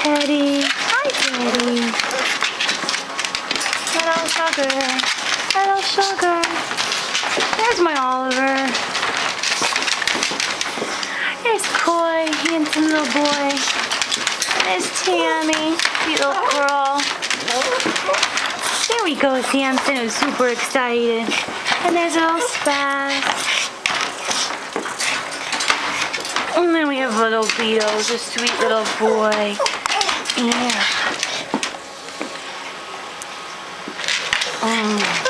Teddy. Hi, Teddy. Hello, Sugar. Hello, Sugar. There's my Oliver. There's Coy, handsome little boy. There's Tammy, sweet little girl. There we go, Samson, who's super excited. And there's little Spaz. And then we have little Beetle's a sweet little boy. Yeah.